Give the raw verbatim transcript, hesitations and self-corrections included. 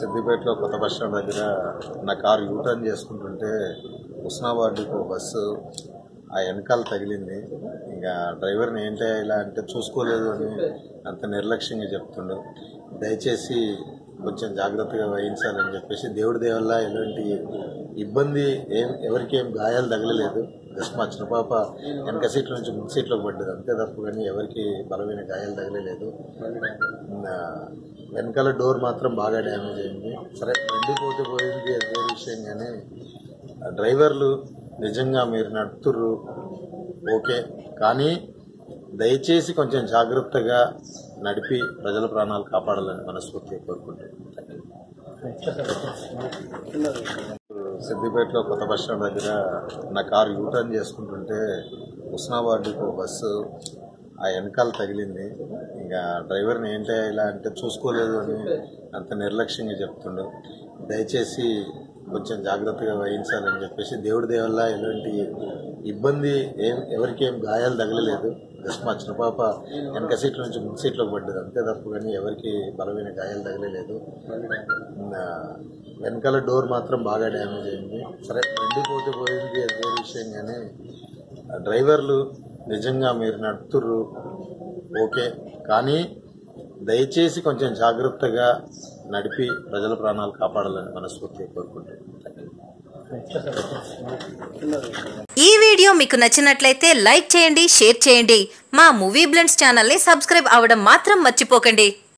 సిద్దిపేటలో కొత్త bus stand దగ్గర నా కారు యూటర్న్ చేసుకుంటుంటే హుస్నాబాద్కు బస్సు ఆ వెనకాల తగిలింది. ఇంకా డ్రైవర్ని ఏంటో ఇలా అంటే చూసుకోలేదు అని అంత నిర్లక్ష్యంగా చెప్తుండు. దయచేసి కొంచెం జాగ్రత్తగా వహించాలని చెప్పేసి దేవుడి దేవల్ల ఎలాంటి ఇబ్బంది ఏం ఎవరికి ఏం గాయాలు తగలలేదు. జస్ట్ మా చిన్న పాప వెనక సీట్ల నుంచి ముందు సీట్లోకి పడ్డది అంతే తప్ప కానీ ఎవరికి బలమైన గాయాలు తగలలేదు. వెనకాల డోర్ మాత్రం బాగా డ్యామేజ్ అయింది. సరే వెళ్ళిపోతే పోయింది అదే విషయం, కానీ డ్రైవర్లు నిజంగా మీరు నడుపుతుర్రు ఓకే, కానీ దయచేసి కొంచెం జాగ్రత్తగా నడిపి ప్రజల ప్రాణాలు కాపాడాలని మనస్ఫూర్తిగా కోరుకుంటున్నాను. సిద్దిపేటలో కొత్త బస్ స్టాండ్ దగ్గర నా కారు యూటర్న్ చేసుకుంటుంటే హుస్నాబాద్కు బస్సు ఆ వెనకాల తగిలింది. ఇంకా డ్రైవర్ని ఏంటో ఇలా అంటే చూసుకోలేదు అని అంత నిర్లక్ష్యంగా చెప్తుండు. దయచేసి కొంచెం జాగ్రత్తగా వహించాలని చెప్పేసి దేవుడి దేవల్ల ఎలాంటి ఇబ్బంది ఏం ఎవరికి ఏం గాయాలు తగలలేదు. జస్ట్ మా చిన్న పాప వెనక సీట్ల నుంచి ముందు సీట్లోకి పడ్డది అంతే తప్ప కానీ ఎవరికి బలమైన గాయాలు తగలలేదు. వెనకాల డోర్ మాత్రం బాగా డ్యామేజ్ అయింది. సరే వెళ్ళిపోతే పోయింది అదే విషయం, కానీ డ్రైవర్లు నిజంగా మీరు నడుపుతుర్రు ఓకే, కానీ దయచేసి కొంచెం జాగ్రత్తగా నడిపి ప్రజల ప్రాణాలు కాపాడాలని మనస్ఫూర్తిగా కోరుకుంటున్నాను. ఈ వీడియో మీకు నచ్చినట్లయితే లైక్ చేయండి, షేర్ చేయండి. మా మూవీ బ్లెండ్స్ ఛానల్ని సబ్స్క్రైబ్ అవ్వడం మాత్రం మర్చిపోకండి.